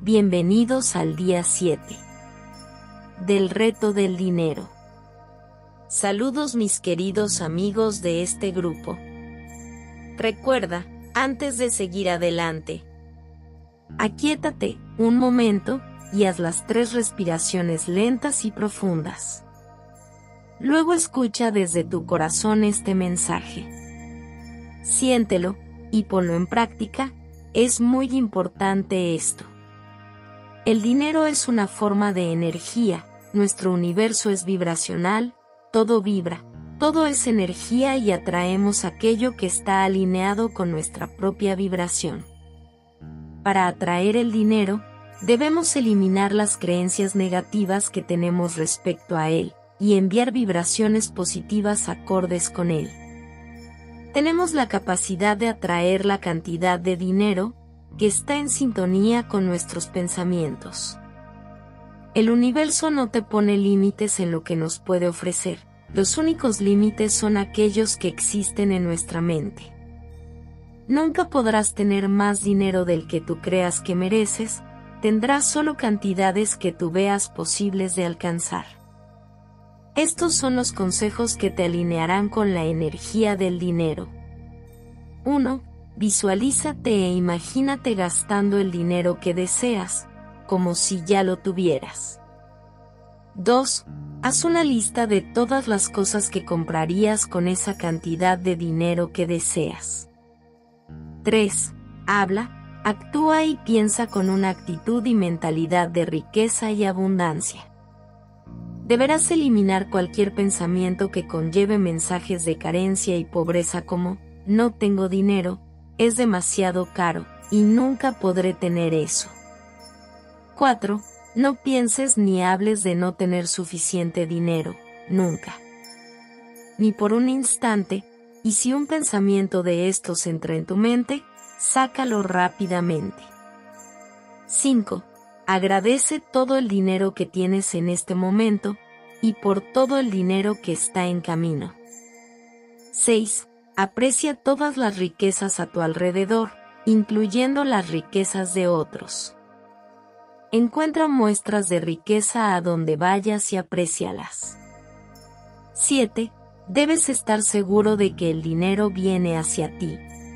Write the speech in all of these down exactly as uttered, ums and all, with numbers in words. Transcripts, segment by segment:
Bienvenidos al día siete del reto del dinero. Saludos mis queridos amigos de este grupo. Recuerda, antes de seguir adelante, aquíétate un momento y haz las tres respiraciones lentas y profundas. Luego escucha desde tu corazón este mensaje. Siéntelo y ponlo en práctica, es muy importante esto. El dinero es una forma de energía, nuestro universo es vibracional, todo vibra, todo es energía y atraemos aquello que está alineado con nuestra propia vibración. Para atraer el dinero, debemos eliminar las creencias negativas que tenemos respecto a él, y enviar vibraciones positivas acordes con él. Tenemos la capacidad de atraer la cantidad de dinero que está en sintonía con nuestros pensamientos. El universo no te pone límites en lo que nos puede ofrecer, los únicos límites son aquellos que existen en nuestra mente. Nunca podrás tener más dinero del que tú creas que mereces, tendrás solo cantidades que tú veas posibles de alcanzar. Estos son los consejos que te alinearán con la energía del dinero. uno. Visualízate e imagínate gastando el dinero que deseas, como si ya lo tuvieras. dos. Haz una lista de todas las cosas que comprarías con esa cantidad de dinero que deseas. tres. Habla, actúa y piensa con una actitud y mentalidad de riqueza y abundancia. Deberás eliminar cualquier pensamiento que conlleve mensajes de carencia y pobreza como, no tengo dinero, es demasiado caro, y nunca podré tener eso. cuatro. No pienses ni hables de no tener suficiente dinero, nunca. Ni por un instante, y si un pensamiento de estos entra en tu mente, sácalo rápidamente. cinco. Agradece todo el dinero que tienes en este momento, y por todo el dinero que está en camino. seis. Aprecia todas las riquezas a tu alrededor, incluyendo las riquezas de otros. Encuentra muestras de riqueza a donde vayas y aprécialas. siete. Debes estar seguro de que el dinero viene hacia ti.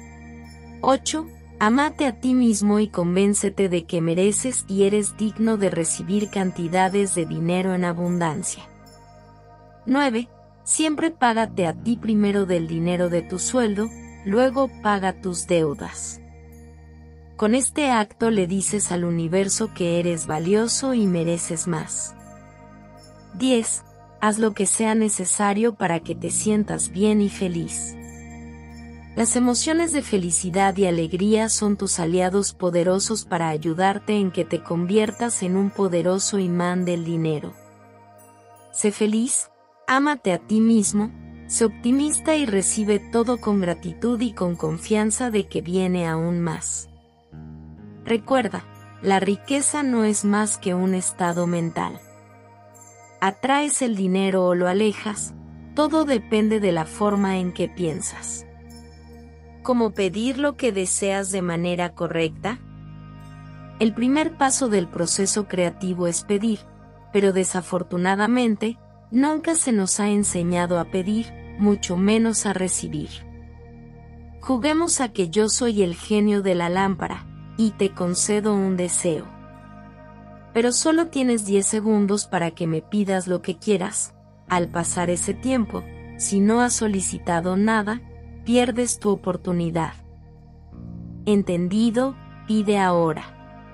ocho. Amate a ti mismo y convéncete de que mereces y eres digno de recibir cantidades de dinero en abundancia. nueve. Siempre págate a ti primero del dinero de tu sueldo, luego paga tus deudas. Con este acto le dices al universo que eres valioso y mereces más. diez. Haz lo que sea necesario para que te sientas bien y feliz. Las emociones de felicidad y alegría son tus aliados poderosos para ayudarte en que te conviertas en un poderoso imán del dinero. Sé feliz. Ámate a ti mismo, sé optimista y recibe todo con gratitud y con confianza de que viene aún más. Recuerda, la riqueza no es más que un estado mental. Atraes el dinero o lo alejas, todo depende de la forma en que piensas. ¿Cómo pedir lo que deseas de manera correcta? El primer paso del proceso creativo es pedir, pero desafortunadamente, nunca se nos ha enseñado a pedir, mucho menos a recibir. Juguemos a que yo soy el genio de la lámpara, y te concedo un deseo. Pero solo tienes diez segundos para que me pidas lo que quieras. Al pasar ese tiempo, si no has solicitado nada, pierdes tu oportunidad. ¿Entendido? Pide ahora.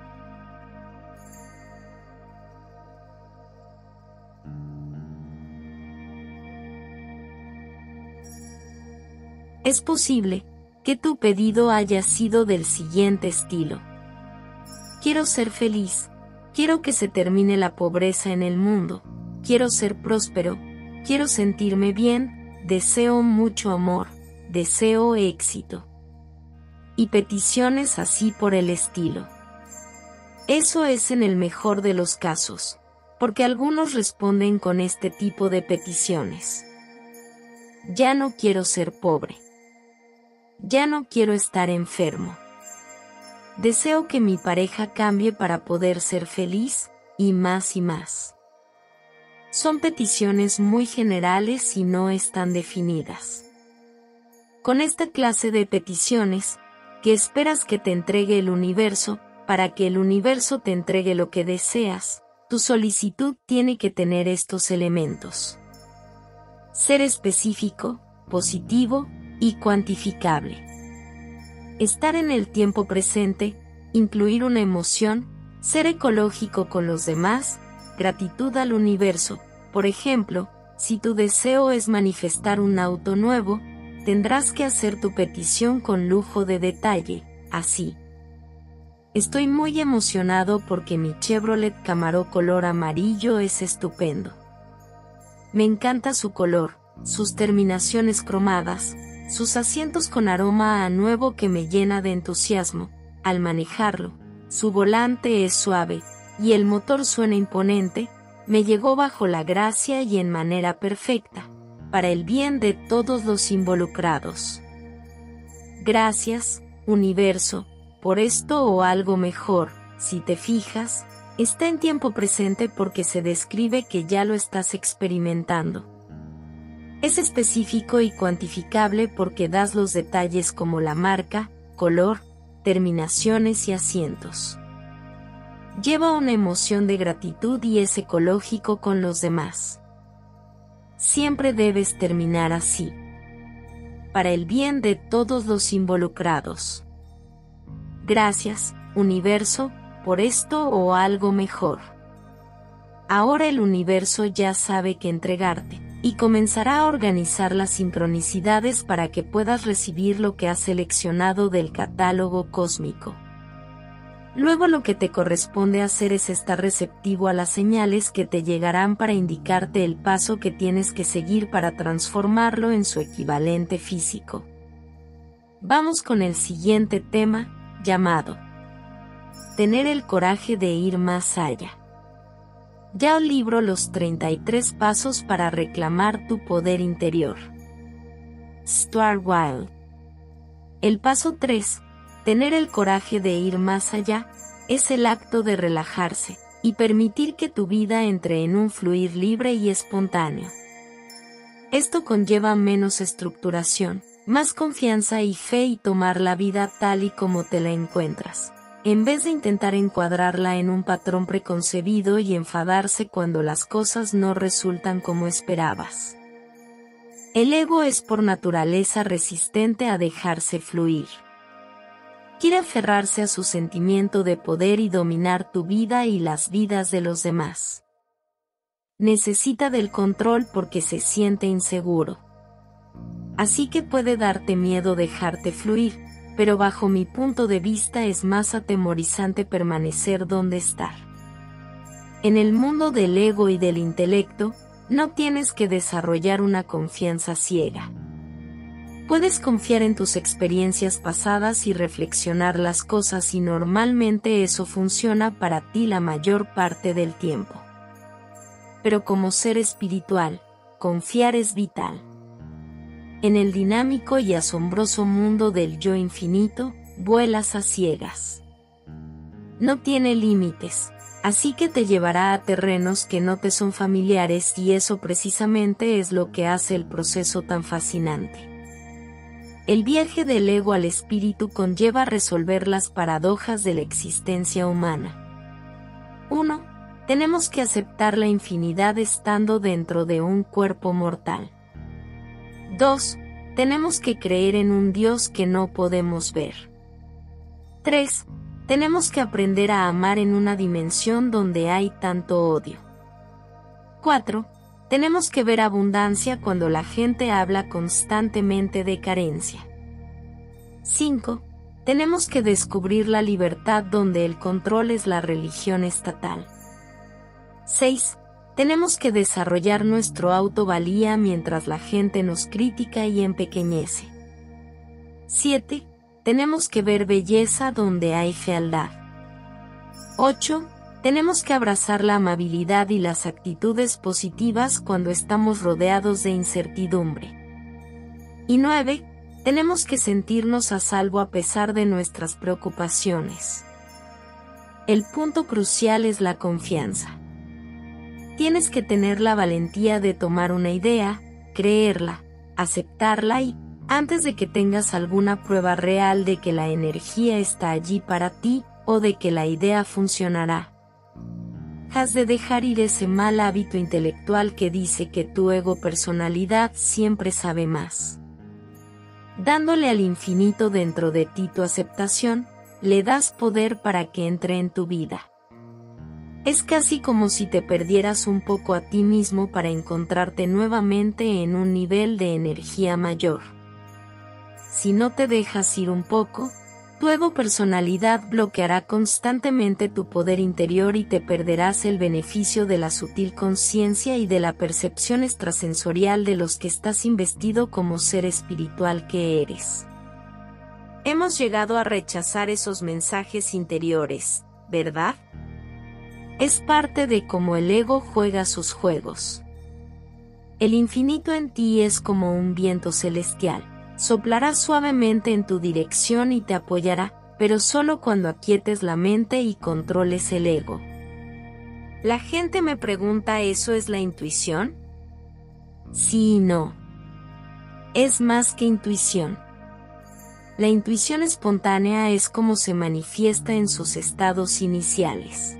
Es posible que tu pedido haya sido del siguiente estilo. Quiero ser feliz, quiero que se termine la pobreza en el mundo, quiero ser próspero, quiero sentirme bien, deseo mucho amor, deseo éxito. Y peticiones así por el estilo. Eso es en el mejor de los casos, porque algunos responden con este tipo de peticiones. Ya no quiero ser pobre. Ya no quiero estar enfermo. Deseo que mi pareja cambie para poder ser feliz, y más y más. Son peticiones muy generales y no están definidas. Con esta clase de peticiones, ¿qué esperas que te entregue el universo? Para que el universo te entregue lo que deseas, tu solicitud tiene que tener estos elementos. Ser específico, positivo y cuantificable. Estar en el tiempo presente, incluir una emoción, ser ecológico con los demás, gratitud al universo. Por ejemplo, si tu deseo es manifestar un auto nuevo, tendrás que hacer tu petición con lujo de detalle, así. Estoy muy emocionado porque mi Chevrolet Camaro color amarillo es estupendo. Me encanta su color, sus terminaciones cromadas, sus asientos con aroma a nuevo que me llena de entusiasmo al manejarlo, su volante es suave, y el motor suena imponente, me llegó bajo la gracia y en manera perfecta, para el bien de todos los involucrados. Gracias, universo, por esto o algo mejor, si te fijas, está en tiempo presente porque se describe que ya lo estás experimentando. Es específico y cuantificable porque das los detalles como la marca, color, terminaciones y asientos. Lleva una emoción de gratitud y es ecológico con los demás. Siempre debes terminar así. Para el bien de todos los involucrados. Gracias, universo, por esto o algo mejor. Ahora el universo ya sabe qué entregarte, y comenzará a organizar las sincronicidades para que puedas recibir lo que has seleccionado del catálogo cósmico. Luego lo que te corresponde hacer es estar receptivo a las señales que te llegarán para indicarte el paso que tienes que seguir para transformarlo en su equivalente físico. Vamos con el siguiente tema, llamado Tener el coraje de ir más allá. Ya el libro Los treinta y tres pasos para reclamar tu poder interior. Stuart Wilde. El paso tres, tener el coraje de ir más allá, es el acto de relajarse y permitir que tu vida entre en un fluir libre y espontáneo. Esto conlleva menos estructuración, más confianza y fe y tomar la vida tal y como te la encuentras, en vez de intentar encuadrarla en un patrón preconcebido y enfadarse cuando las cosas no resultan como esperabas. El ego es por naturaleza resistente a dejarse fluir. Quiere aferrarse a su sentimiento de poder y dominar tu vida y las vidas de los demás. Necesita del control porque se siente inseguro. Así que puede darte miedo dejarte fluir, pero bajo mi punto de vista es más atemorizante permanecer donde estar. En el mundo del ego y del intelecto, no tienes que desarrollar una confianza ciega. Puedes confiar en tus experiencias pasadas y reflexionar las cosas y normalmente eso funciona para ti la mayor parte del tiempo. Pero como ser espiritual, confiar es vital. En el dinámico y asombroso mundo del yo infinito, vuelas a ciegas. No tiene límites, así que te llevará a terrenos que no te son familiares y eso precisamente es lo que hace el proceso tan fascinante. El viaje del ego al espíritu conlleva resolver las paradojas de la existencia humana. uno. Tenemos que aceptar la infinidad estando dentro de un cuerpo mortal. dos. Tenemos que creer en un Dios que no podemos ver. tres. Tenemos que aprender a amar en una dimensión donde hay tanto odio. cuatro. Tenemos que ver abundancia cuando la gente habla constantemente de carencia. cinco. Tenemos que descubrir la libertad donde el control es la religión estatal. seis. Tenemos que desarrollar nuestro autovalía mientras la gente nos critica y empequeñece. siete. Tenemos que ver belleza donde hay fealdad. ocho. Tenemos que abrazar la amabilidad y las actitudes positivas cuando estamos rodeados de incertidumbre. Y nueve. Tenemos que sentirnos a salvo a pesar de nuestras preocupaciones. El punto crucial es la confianza. Tienes que tener la valentía de tomar una idea, creerla, aceptarla y, antes de que tengas alguna prueba real de que la energía está allí para ti, o de que la idea funcionará. Has de dejar ir ese mal hábito intelectual que dice que tu ego personalidad siempre sabe más. Dándole al infinito dentro de ti tu aceptación, le das poder para que entre en tu vida. Es casi como si te perdieras un poco a ti mismo para encontrarte nuevamente en un nivel de energía mayor. Si no te dejas ir un poco, tu ego personalidad bloqueará constantemente tu poder interior y te perderás el beneficio de la sutil conciencia y de la percepción extrasensorial de los que estás investido como ser espiritual que eres. Hemos llegado a rechazar esos mensajes interiores, ¿verdad? Es parte de cómo el ego juega sus juegos. El infinito en ti es como un viento celestial. Soplará suavemente en tu dirección y te apoyará, pero solo cuando aquietes la mente y controles el ego. La gente me pregunta, ¿eso es la intuición? Sí y no. Es más que intuición. La intuición espontánea es como se manifiesta en sus estados iniciales.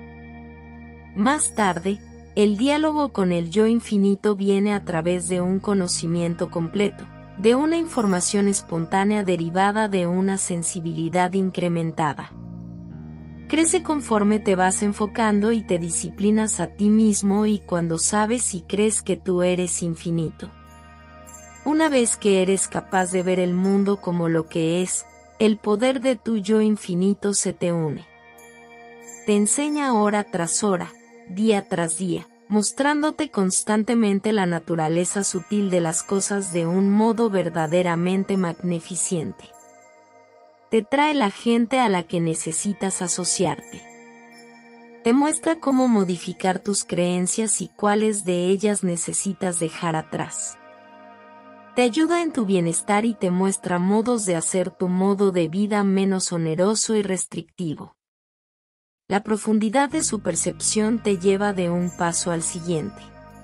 Más tarde, el diálogo con el yo infinito viene a través de un conocimiento completo, de una información espontánea derivada de una sensibilidad incrementada. Crece conforme te vas enfocando y te disciplinas a ti mismo y cuando sabes y crees que tú eres infinito. Una vez que eres capaz de ver el mundo como lo que es, el poder de tu yo infinito se te une. Te enseña hora tras hora, día tras día, mostrándote constantemente la naturaleza sutil de las cosas de un modo verdaderamente magnificente. Te trae la gente a la que necesitas asociarte. Te muestra cómo modificar tus creencias y cuáles de ellas necesitas dejar atrás. Te ayuda en tu bienestar y te muestra modos de hacer tu modo de vida menos oneroso y restrictivo. La profundidad de su percepción te lleva de un paso al siguiente.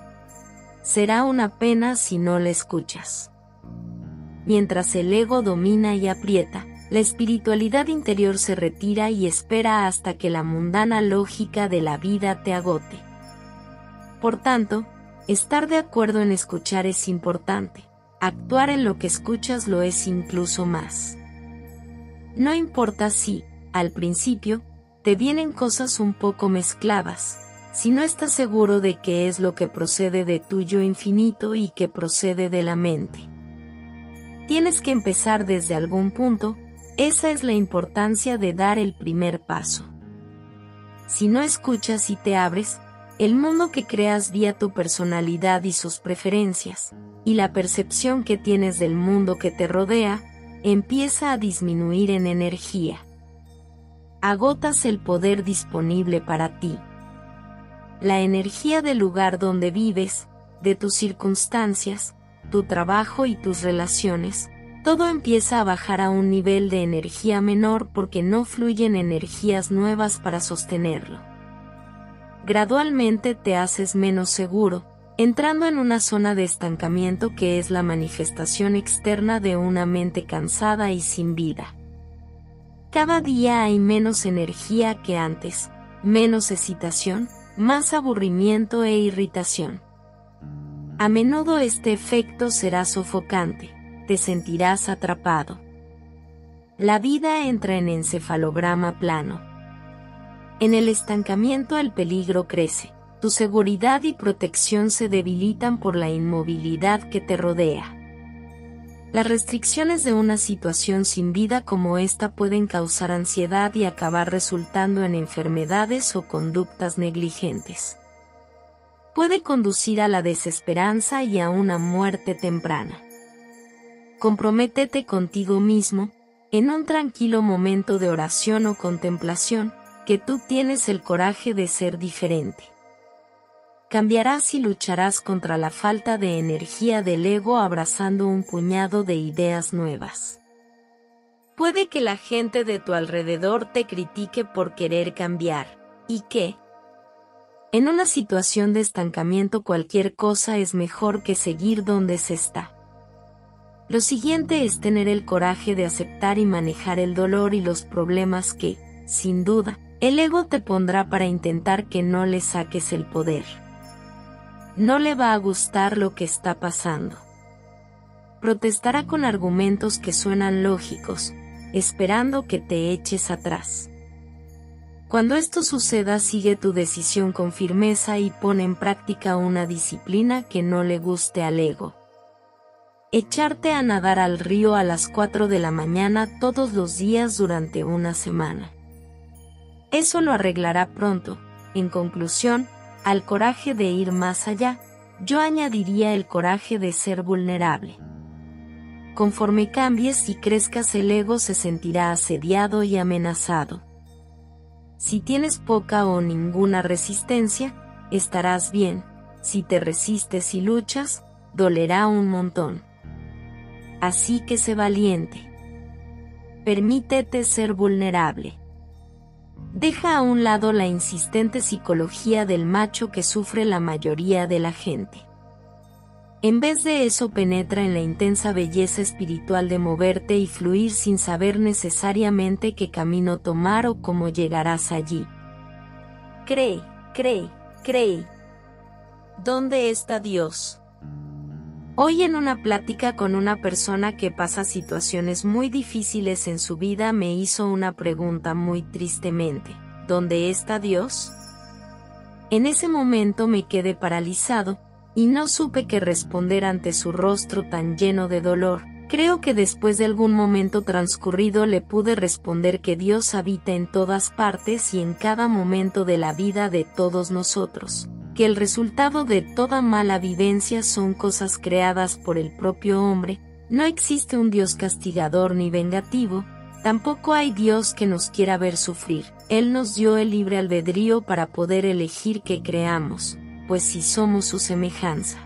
Será una pena si no la escuchas. Mientras el ego domina y aprieta, la espiritualidad interior se retira y espera hasta que la mundana lógica de la vida te agote. Por tanto, estar de acuerdo en escuchar es importante, actuar en lo que escuchas lo es incluso más. No importa si, al principio, te vienen cosas un poco mezcladas, si no estás seguro de qué es lo que procede de tu yo infinito y qué procede de la mente. Tienes que empezar desde algún punto, esa es la importancia de dar el primer paso. Si no escuchas y te abres, el mundo que creas vía tu personalidad y sus preferencias, y la percepción que tienes del mundo que te rodea, empieza a disminuir en energía. Agotas el poder disponible para ti. La energía del lugar donde vives, de tus circunstancias, tu trabajo y tus relaciones, todo empieza a bajar a un nivel de energía menor porque no fluyen energías nuevas para sostenerlo. Gradualmente te haces menos seguro, entrando en una zona de estancamiento que es la manifestación externa de una mente cansada y sin vida. Cada día hay menos energía que antes, menos excitación, más aburrimiento e irritación. A menudo este efecto será sofocante, te sentirás atrapado. La vida entra en encefalograma plano. En el estancamiento el peligro crece, tu seguridad y protección se debilitan por la inmovilidad que te rodea. Las restricciones de una situación sin vida como esta pueden causar ansiedad y acabar resultando en enfermedades o conductas negligentes. Puede conducir a la desesperanza y a una muerte temprana. Comprométete contigo mismo, en un tranquilo momento de oración o contemplación, que tú tienes el coraje de ser diferente. Cambiarás y lucharás contra la falta de energía del ego abrazando un puñado de ideas nuevas. Puede que la gente de tu alrededor te critique por querer cambiar, y que, en una situación de estancamiento cualquier cosa es mejor que seguir donde se está. Lo siguiente es tener el coraje de aceptar y manejar el dolor y los problemas que, sin duda, el ego te pondrá para intentar que no le saques el poder. No le va a gustar lo que está pasando. Protestará con argumentos que suenan lógicos, esperando que te eches atrás. Cuando esto suceda, sigue tu decisión con firmeza y pon en práctica una disciplina que no le guste al ego. Echarte a nadar al río a las cuatro de la mañana todos los días durante una semana. Eso lo arreglará pronto. En conclusión, al coraje de ir más allá, yo añadiría el coraje de ser vulnerable. Conforme cambies y crezcas, el ego se sentirá asediado y amenazado. Si tienes poca o ninguna resistencia, estarás bien. Si te resistes y luchas, dolerá un montón. Así que sé valiente. Permítete ser vulnerable. Deja a un lado la insistente psicología del macho que sufre la mayoría de la gente. En vez de eso, penetra en la intensa belleza espiritual de moverte y fluir sin saber necesariamente qué camino tomar o cómo llegarás allí. Cree, cree, cree. ¿Dónde está Dios? Hoy, en una plática con una persona que pasa situaciones muy difíciles en su vida, me hizo una pregunta muy tristemente: ¿dónde está Dios? En ese momento me quedé paralizado, y no supe qué responder ante su rostro tan lleno de dolor. Creo que después de algún momento transcurrido le pude responder que Dios habita en todas partes y en cada momento de la vida de todos nosotros, que el resultado de toda mala vivencia son cosas creadas por el propio hombre. No existe un Dios castigador ni vengativo, tampoco hay Dios que nos quiera ver sufrir. Él nos dio el libre albedrío para poder elegir qué creamos, pues si somos su semejanza,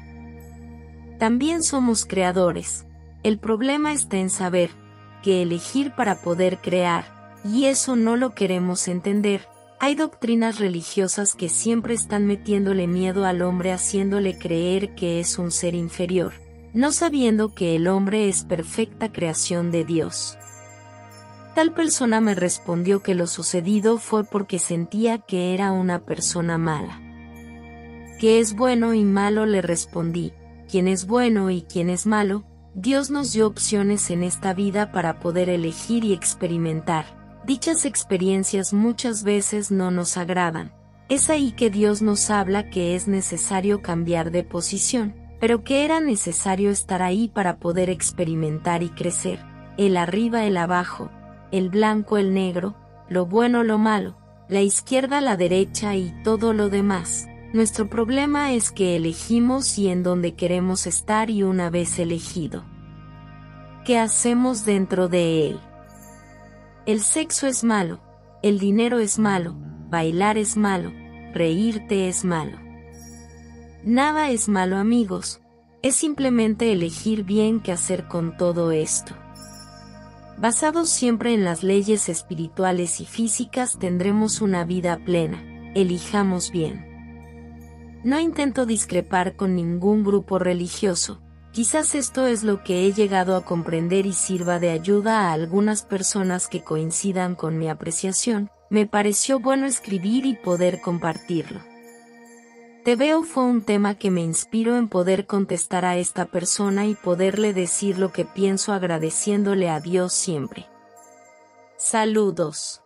también somos creadores. El problema está en saber qué elegir para poder crear, y eso no lo queremos entender. Hay doctrinas religiosas que siempre están metiéndole miedo al hombre, haciéndole creer que es un ser inferior, no sabiendo que el hombre es perfecta creación de Dios. Tal persona me respondió que lo sucedido fue porque sentía que era una persona mala. ¿Qué es bueno y malo?, le respondí. ¿Quién es bueno y quién es malo? Dios nos dio opciones en esta vida para poder elegir y experimentar. Dichas experiencias muchas veces no nos agradan. Es ahí que Dios nos habla que es necesario cambiar de posición, pero que era necesario estar ahí para poder experimentar y crecer. El arriba, el abajo, el blanco, el negro, lo bueno, lo malo, la izquierda, la derecha y todo lo demás. Nuestro problema es que elegimos y en dónde queremos estar, y una vez elegido, ¿qué hacemos dentro de él? El sexo es malo, el dinero es malo, bailar es malo, reírte es malo. Nada es malo, amigos, es simplemente elegir bien qué hacer con todo esto. Basados siempre en las leyes espirituales y físicas, tendremos una vida plena. Elijamos bien. No intento discrepar con ningún grupo religioso. Quizás esto es lo que he llegado a comprender y sirva de ayuda a algunas personas que coincidan con mi apreciación. Me pareció bueno escribir y poder compartirlo. Te veo fue un tema que me inspiró en poder contestar a esta persona y poderle decir lo que pienso, agradeciéndole a Dios siempre. Saludos.